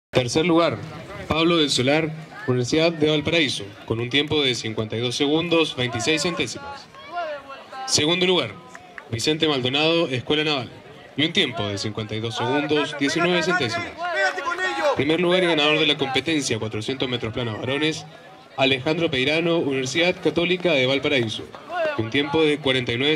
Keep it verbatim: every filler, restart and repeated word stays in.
Tercer lugar, Pablo del Solar, Universidad de Valparaíso, con un tiempo de cincuenta y dos segundos, veintiséis centésimas. Segundo lugar, Vicente Maldonado, Escuela Naval, y un tiempo de cincuenta y dos segundos, diecinueve centésimas. Primer lugar y ganador de la competencia cuatrocientos metros planos varones, Alejandro Peirano, Universidad Católica de Valparaíso, con un tiempo de cuarenta y nueve